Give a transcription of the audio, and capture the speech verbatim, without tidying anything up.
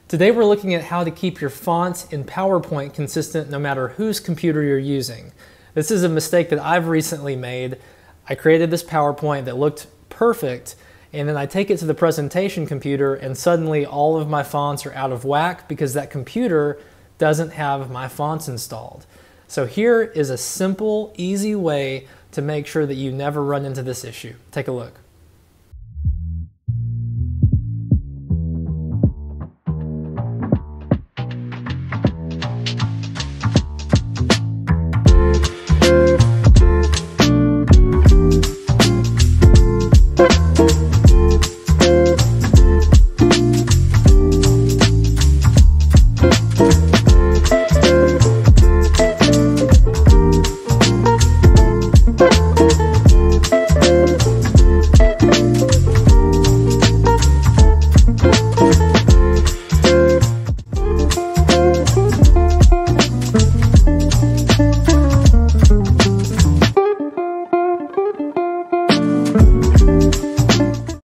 Today we're looking at how to keep your fonts in PowerPoint consistent no matter whose computer you're using. This is a mistake that I've recently made. I created this PowerPoint that looked perfect, and then I take it to the presentation computer and suddenly all of my fonts are out of whack because that computer doesn't have my fonts installed. So here is a simple, easy way to make sure that you never run into this issue. Take a look.